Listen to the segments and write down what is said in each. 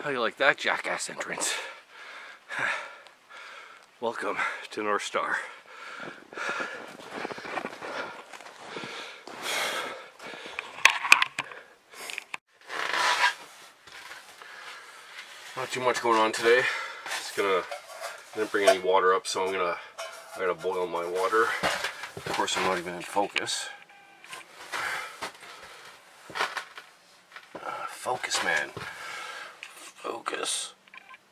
How you like that jackass entrance? Welcome to North Star. Not too much going on today. I didn't bring any water up, so I gotta boil my water. Of course, I'm not even in focus. Focus, man. Focus.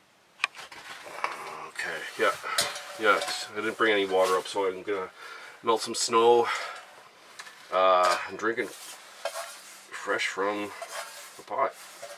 Okay, yeah. I didn't bring any water up, so I'm gonna melt some snow. I'm drinking fresh from the pot.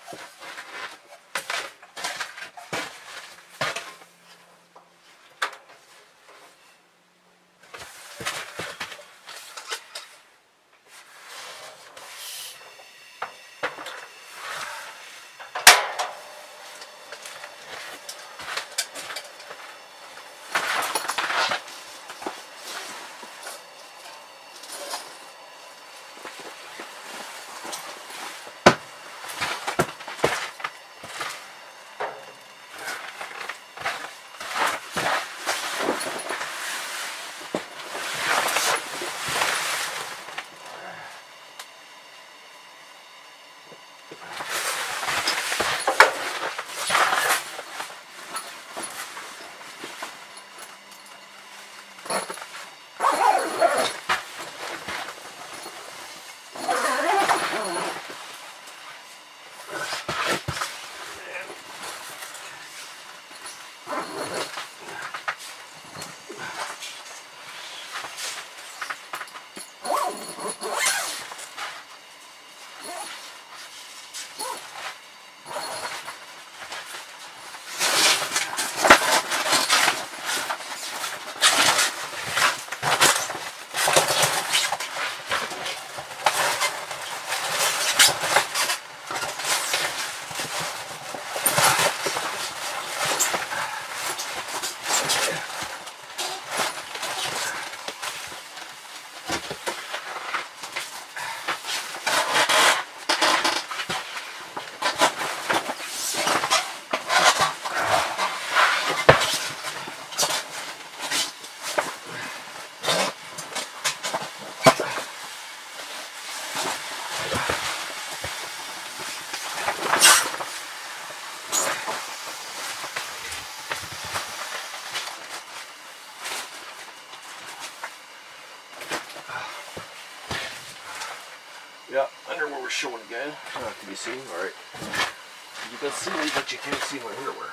Yeah, underwear was showing again. Not to be seen. Alright. You can see me, but you can't see my underwear.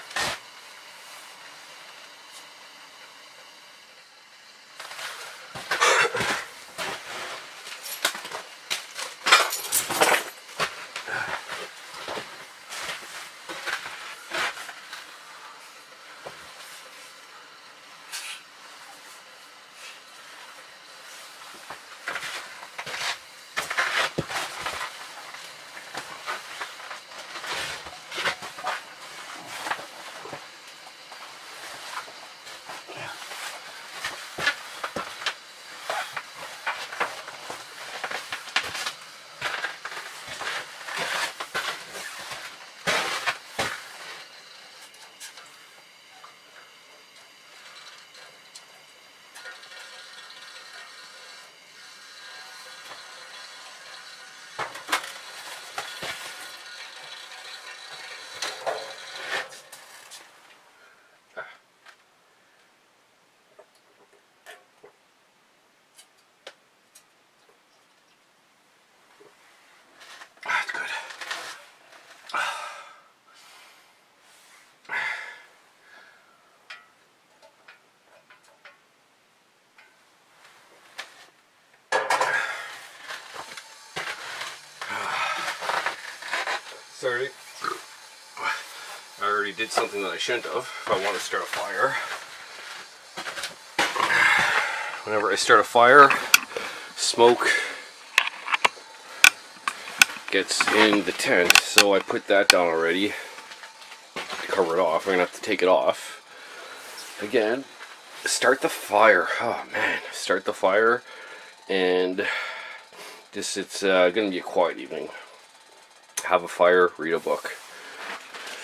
That's good. Sorry. I already did something that I shouldn't have. If I want to start a fire. Whenever I start a fire, smoke gets in the tent, so I put that down already to cover it off. I'm gonna have to take it off again. Start the fire. Oh man, start the fire, and it's gonna be a quiet evening. Have a fire, read a book.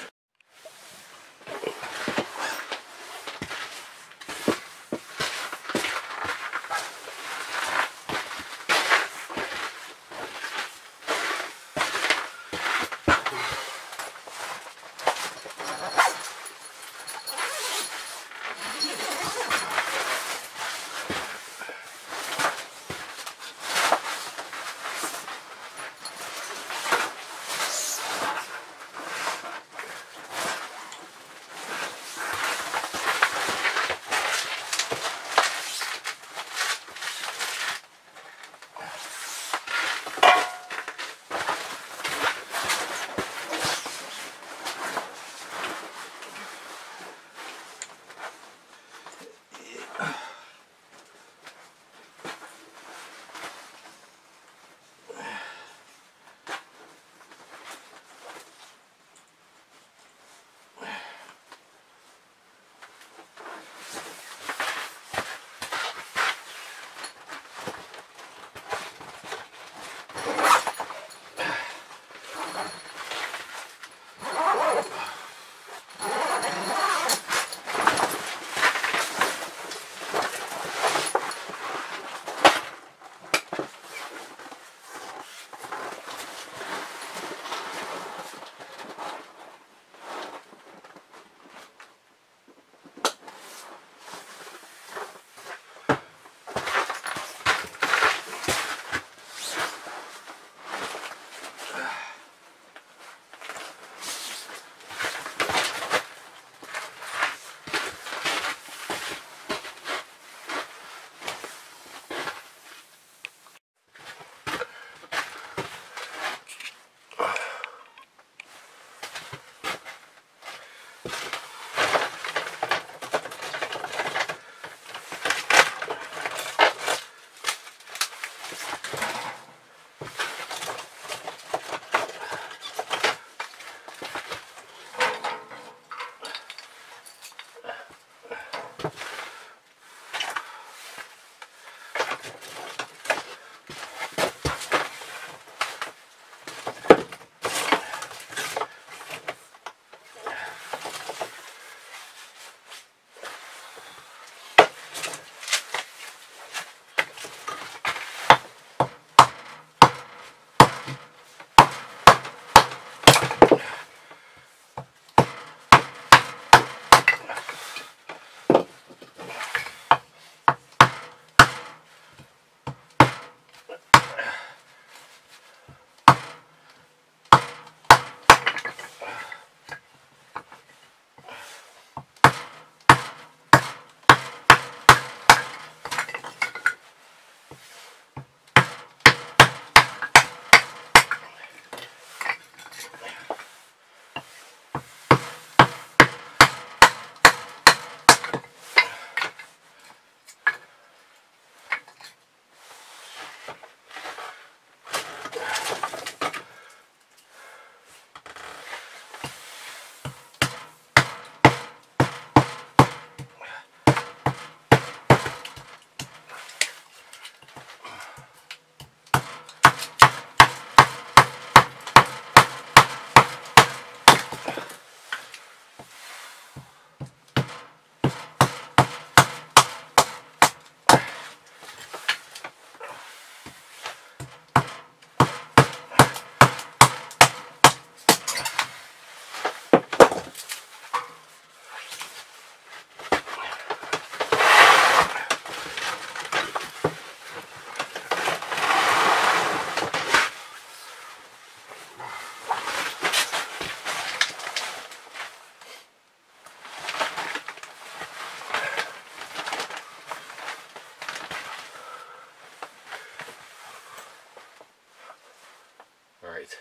Alright.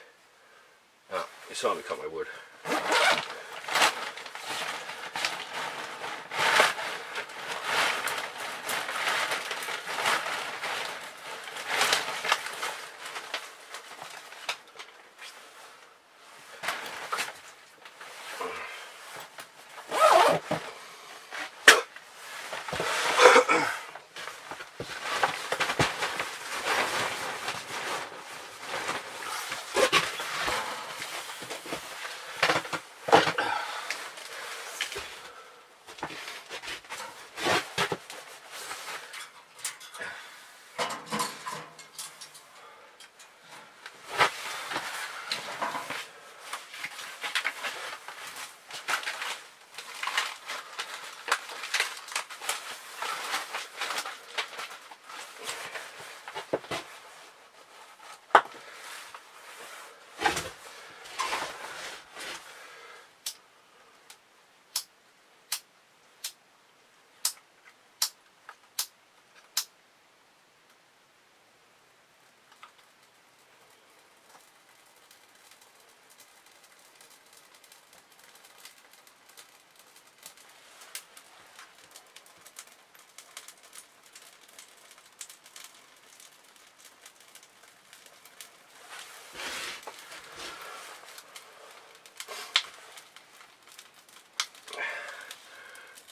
Now, you saw me cut my wood.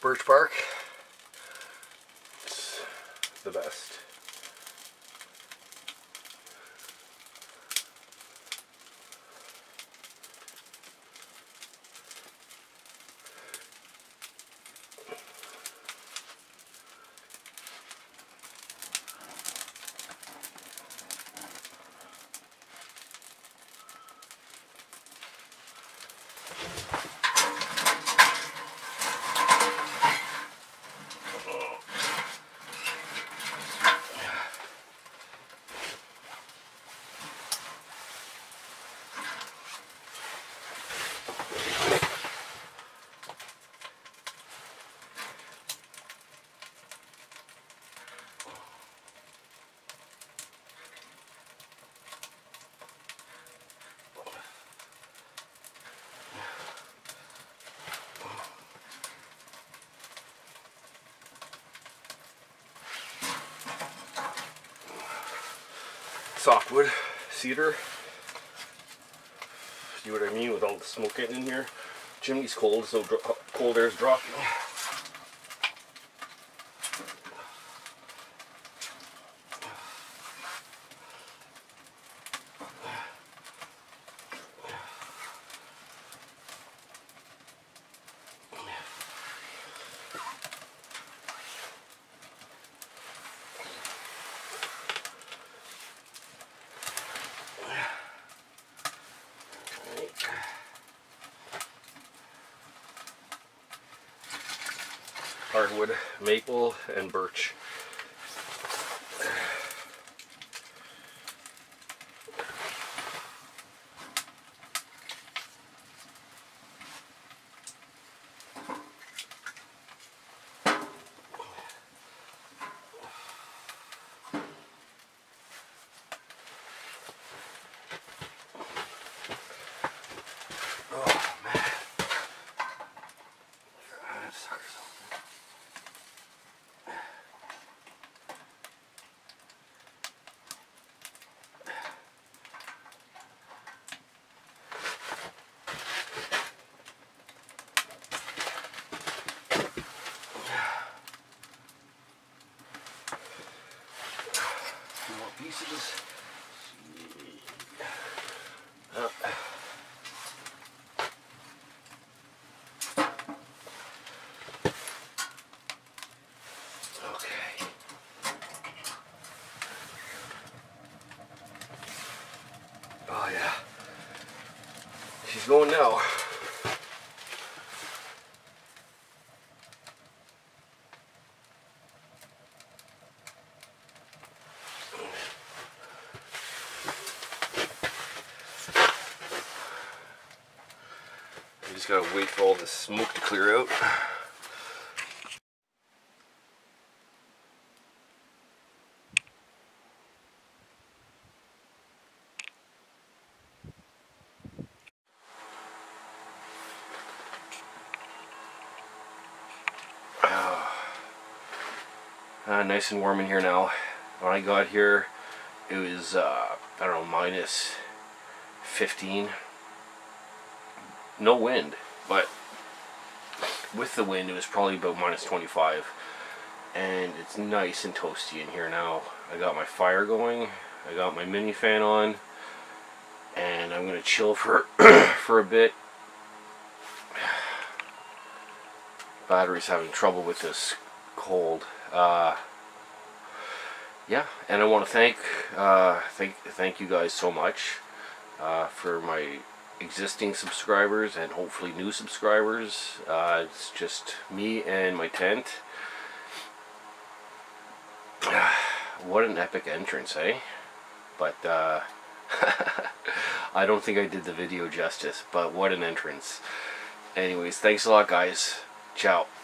birch bark. It's the best. Softwood, cedar. See what I mean with all the smoke getting in here? Chimney's cold, so cold air's dropping. Hardwood, maple, and birch. Pieces. Okay. Oh yeah. She's going now. Just gotta wait for all this smoke to clear out. Nice and warm in here now. When I got here, it was I don't know, minus 15. No wind, but with the wind it was probably about minus 25, and it's nice and toasty in here now. I got my fire going, I got my mini fan on, and I'm gonna chill for for a bit. Battery's having trouble with this cold. Yeah, and I want to thank you guys so much for my existing subscribers and hopefully new subscribers. It's just me and my tent. What an epic entrance, eh? But I don't think I did the video justice, but what an entrance. Anyways, thanks a lot, guys. Ciao.